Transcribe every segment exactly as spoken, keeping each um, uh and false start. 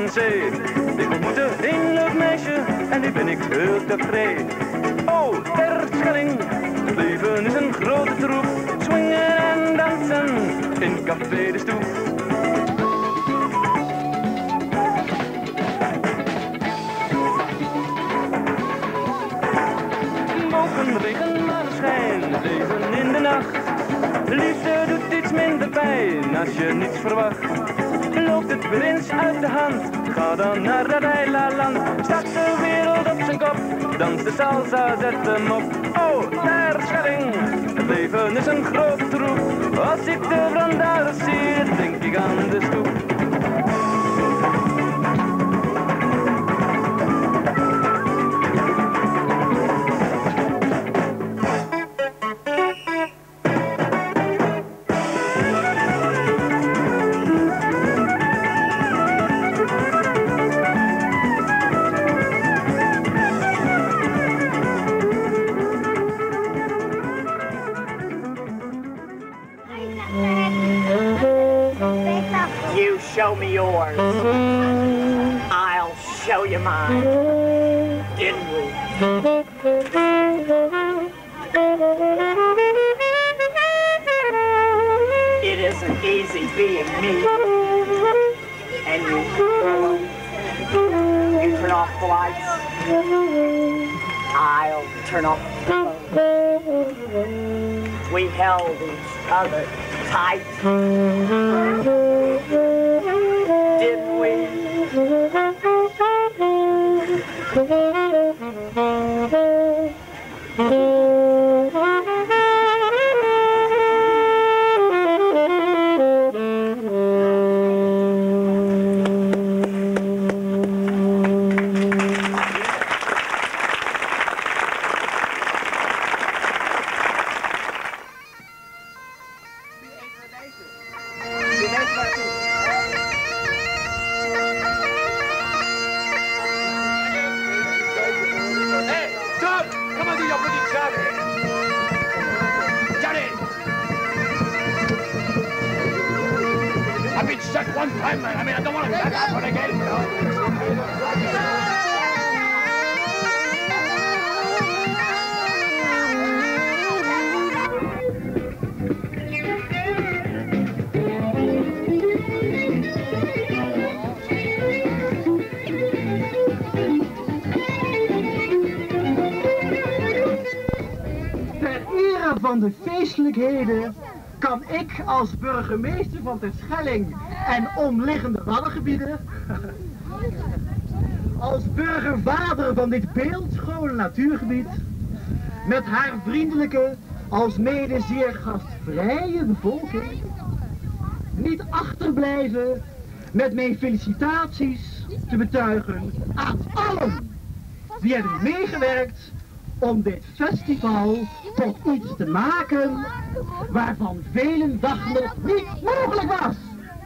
aan zee. Ik ontmoette een leuk meisje en nu ben ik heel tevreden. Oh, Terschelling, het leven is een grote troep. Swingen en dansen in Café de Stoep. Boven regen, maneschijn, leven in de nacht. Liefde doet iets minder pijn als je niets verwacht. Loopt het weer eens uit de hand, ga dan naar dat eiland. Staat de wereld op zijn kop, dans de salsa, zet hem op. Oh, Terschelling, het leven is een grote troep. Als ik de brandaren zie, denk ik aan de stoep. You show me yours, I'll show you mine, didn't we? It isn't easy being me, and you, you turn off the lights, I'll turn off the phone. We held each other tight, didn't we? I've been stuck one time, man. I mean, I don't want to back up on again, you know. Ter ere van de feestelijkheden kan ik als burgemeester van Terschelling en omliggende waddengebieden, als burgervader van dit beeldschone natuurgebied, met haar vriendelijke, als mede zeer gastvrije bevolking, niet achterblijven met mijn felicitaties te betuigen aan allen die hebben meegewerkt om dit festival tot iets te maken waarvan velen dachten het niet mogelijk was.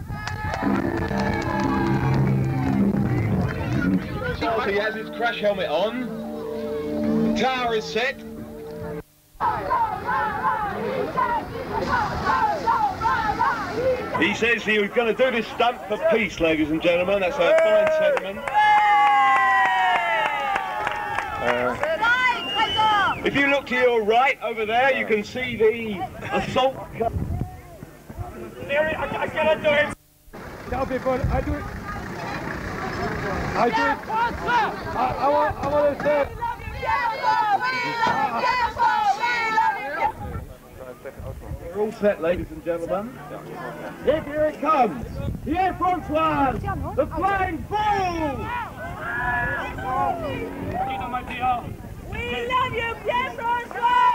So he has his crash helmet on, the tower is set. He says he was going to do this stunt for peace, ladies and gentlemen. That's a fine sentiment. Uh, if you look to your right over there, you can see the assault. Larry, I, I cannot do it. Okay, but I do it. I do it. I, I want, I want to say. We're all set, ladies and gentlemen. Yes, here it comes. Here, Francois, the flying bull. We love you, Pierre-François!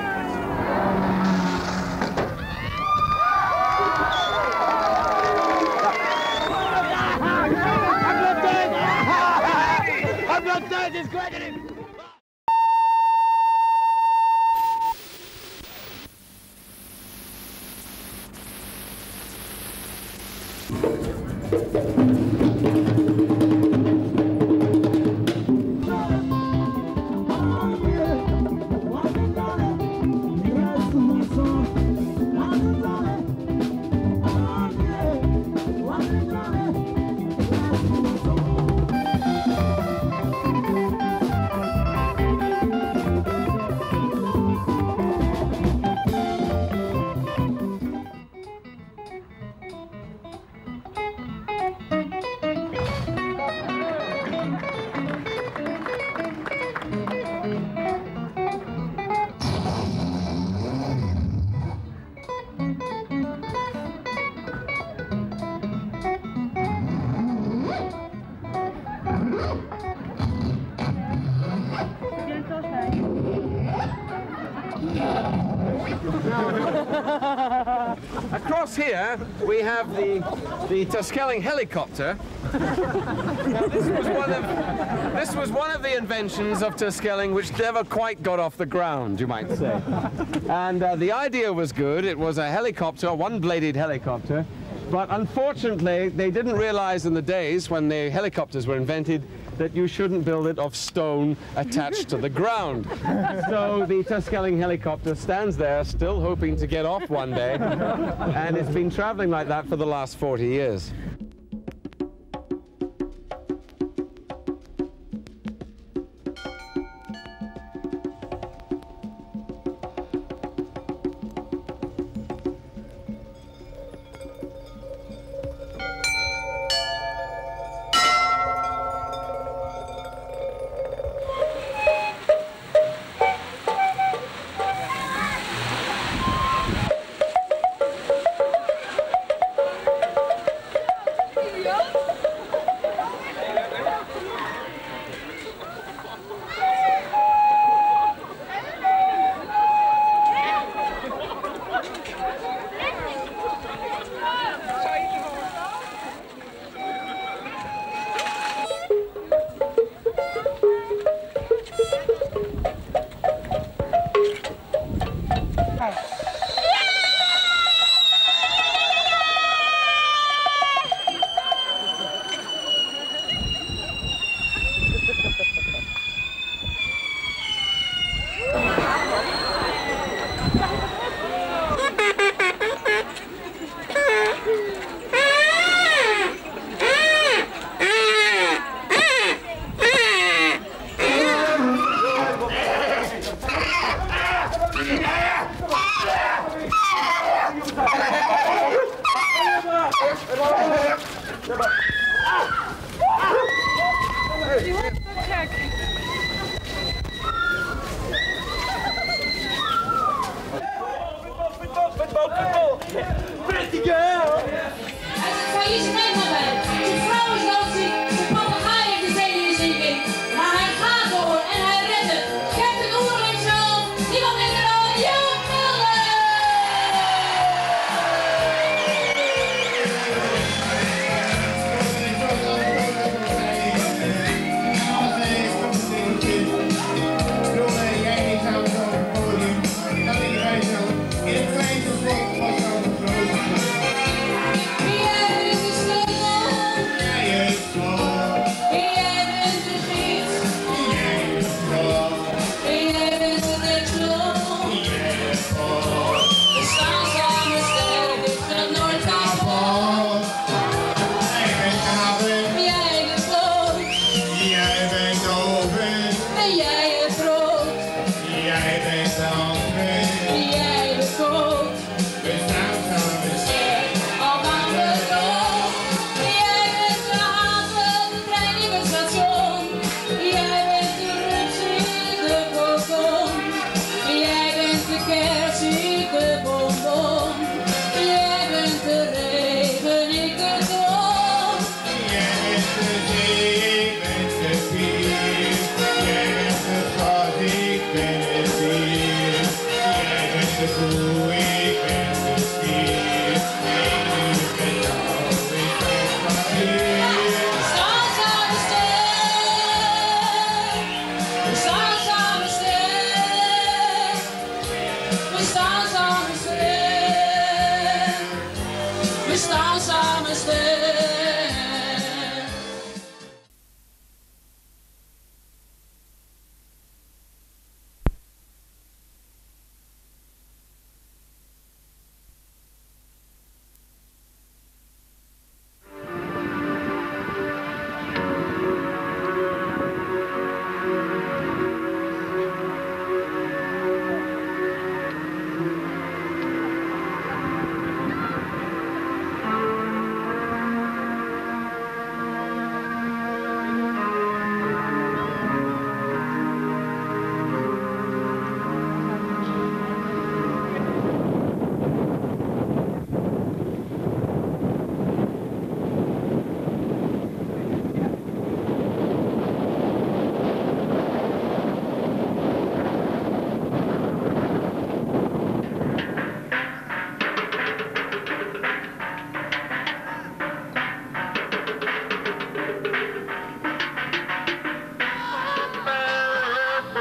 I'm not dead! I'm not dead! It's great! Thank you. Across here, we have the, the Tuskelling helicopter. Now, this was one of, this was one of the inventions of Tuskelling which never quite got off the ground, you might say. And uh, the idea was good. It was a helicopter, a one-bladed helicopter. But unfortunately, they didn't realize in the days when the helicopters were invented that you shouldn't build it of stone attached to the ground. So the Tuskelling helicopter stands there still hoping to get off one day, and it's been traveling like that for the last forty years.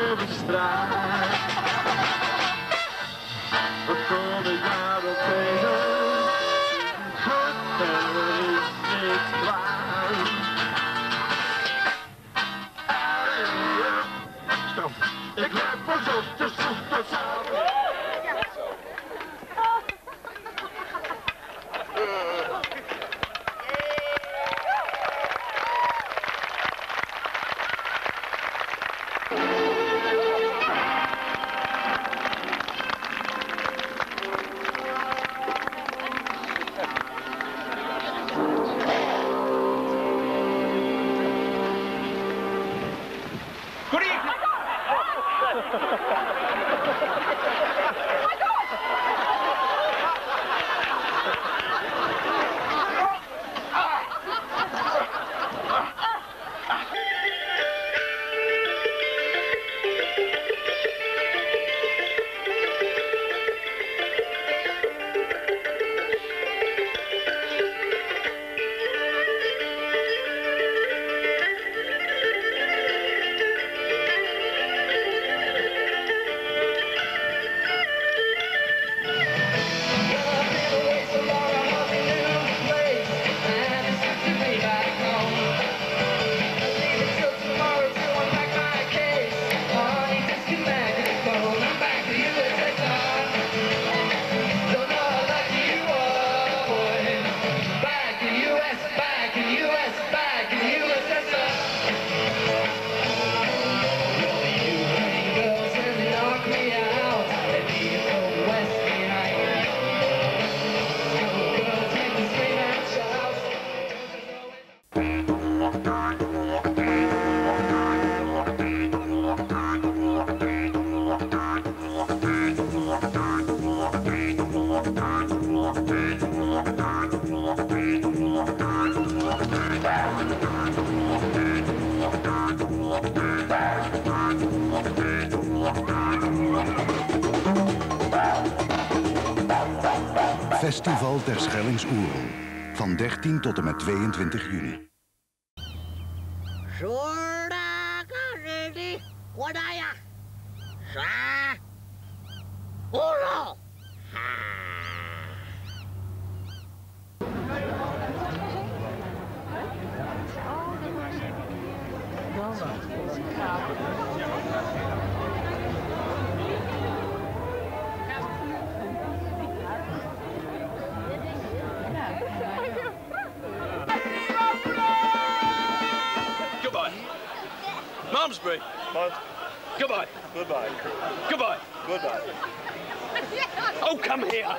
over straat. Wat kom ik daarop tegen? Het is niks kwaad. Stop. Ik heb voor zoete zoete zout. Festival Terschellingsoerel. Van dertien tot en met tweeëntwintig juni. Malmesbury. What? Goodbye. Goodbye. Goodbye. Goodbye. Oh, come here.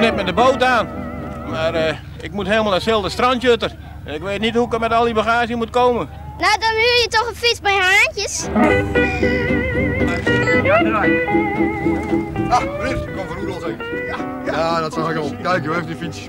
net met de boot aan. Maar uh, ik moet helemaal naar hetzelfde strandjutter. Ik weet niet hoe ik er met al die bagage moet komen. Nou, dan huur je toch een fiets bij Haantjes. Ja, draai. Ah, meneer, kom van Oerol zeker. Ja, ja. Ja, dat zag ik al. Kijk, u heeft die fiets.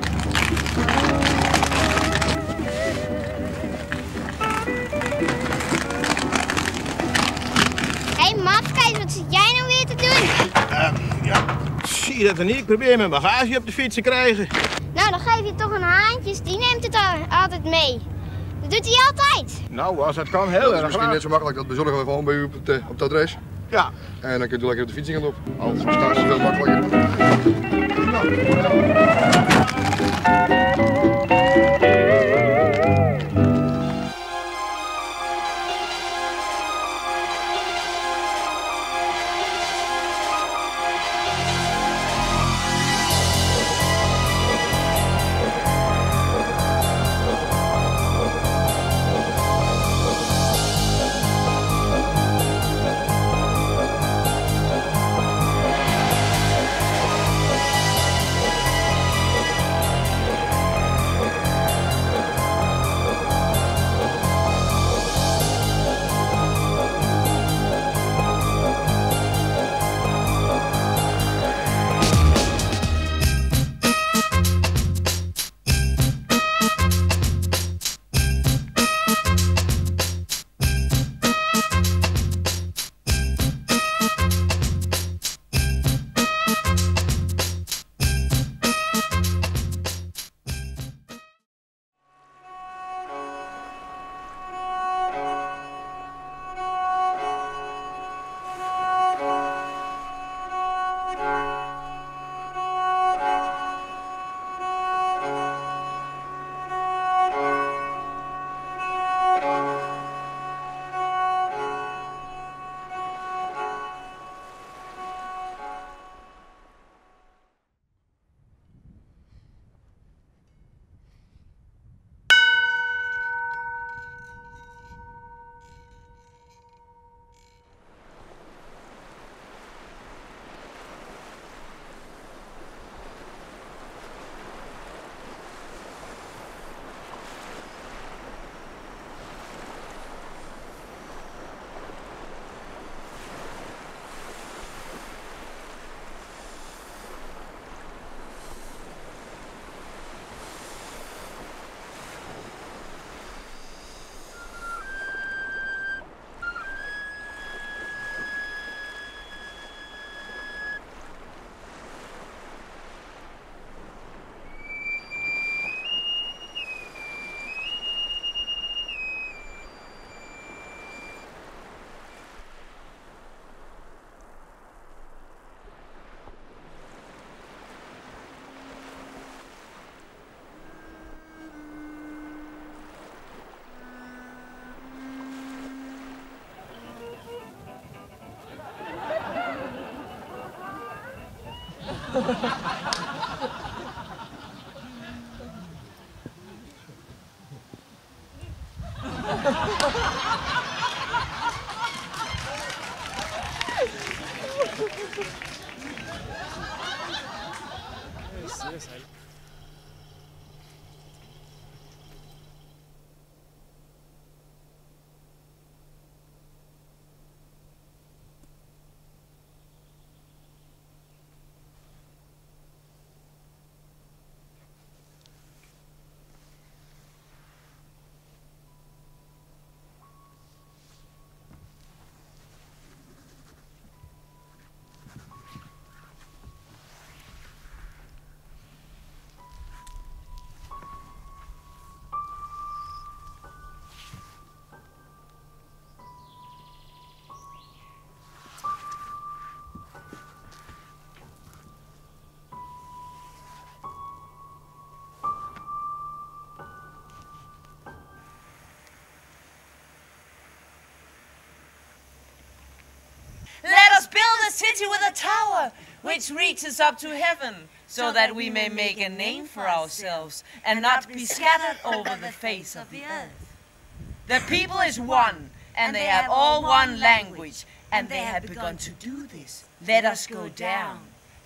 Hé, hey, mafkees, wat zit jij nou weer te doen? Uh, ja, zie je dat er niet? Ik probeer mijn bagage op de fiets te krijgen. Nou, dan geef je toch een Haantjes, die neemt het al, altijd mee. Dat doet hij altijd. Nou, als dat kan, heel erg. Dat is misschien net zo makkelijk, dat bezorgen we gewoon bij u op het, op het adres. Ja. En dan kunt u lekker op de fiets gaan op. Alles verstaan is veel makkelijker. Let us build a city with a tower which reaches up to heaven, so that we may make a name for ourselves and not be scattered over the face of the earth. The people is one, and they have all one language, and they have begun to do this. Let us go down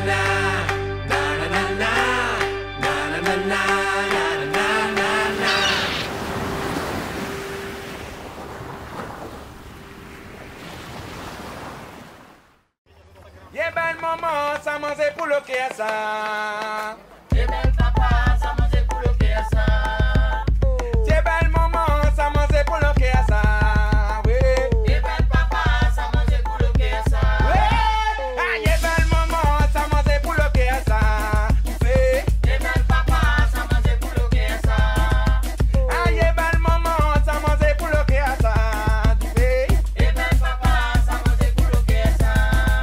Yeah, belle maman, ça mange pour le que ça. Yeah, belle papa, ça mange pour le que ça. Yeah, belle maman, ça mange pour le que ça. Oui. Yeah, belle papa, ça mange pour le que ça. Oui. Ah, yeah, belle maman, ça mange pour le que ça. Oui. Yeah, belle papa, ça mange pour le que ça. Ah, yeah, belle maman, ça mange pour le que ça. Oui. Yeah, belle papa, ça mange pour le que ça.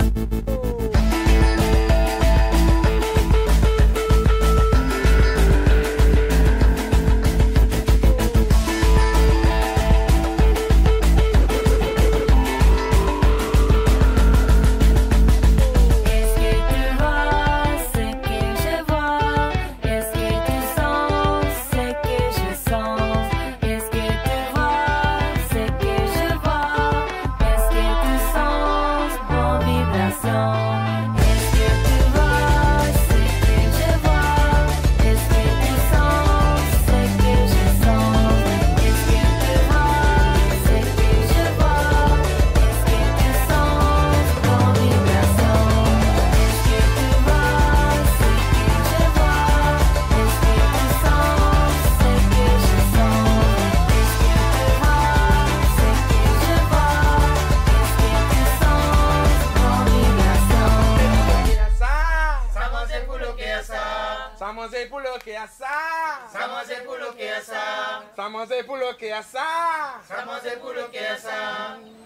Ça mange pour le que ça. Ça mange pour le que ça. Ça mange pour le que ça. Ça mange pour le que ça.